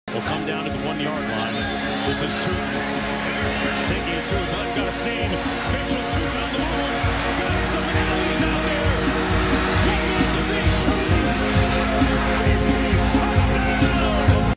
will come down to the 1 yard line. This is Tootin taking it to his left. Got a seam. Mitchell